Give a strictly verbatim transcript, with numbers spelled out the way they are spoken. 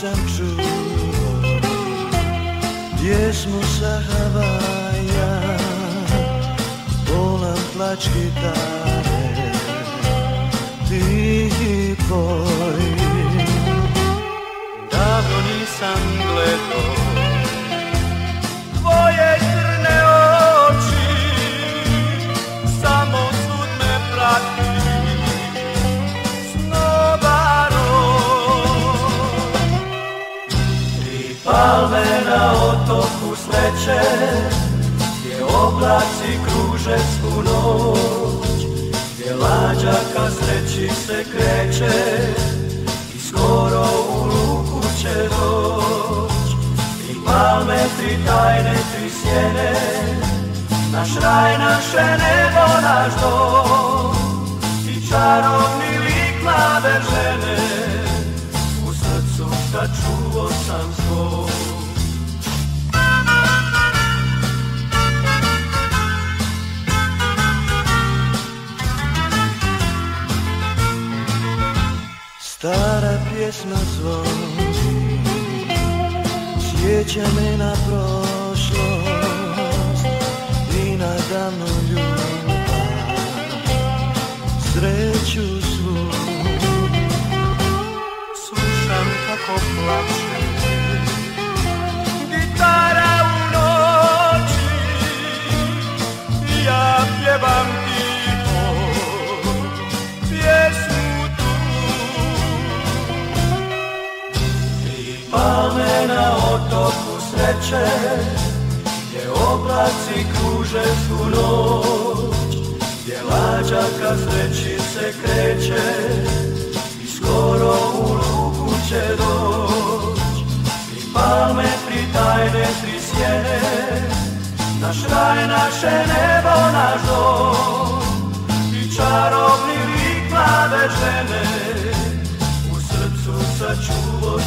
sam čuo pjesmu sa Havaja, bolan plač gitare, tihi poj. Davno nisam gledao tvoje crne oči, samo sud me prati. Palme na otoku sreće, gdje oblaci kruže svu noć, gdje lađa ka sreći se kreće i skoro u luku će doć. Tri palme, tri tajne, tri sjene, naš raj, naše nebo, naš dom i čarobni lik mlade žene. Kad čuo sam svoj. Stara pjesma zvoni, sjeća me na prošlost i na davnu ljubav, sreću svu. Kako plače gitara u noći, ja pjevam tiho pjesmu tu. Tri palme na otoku sreće, gdje oblaci kruže svu noć, gdje lađa ka sreći se kreće i skoro u luku će doć. Tri palme, tri tajne, tri sjene, naš raj, naše nebo, naš dom i čarobni lik mlade žene. U srcu sačuvo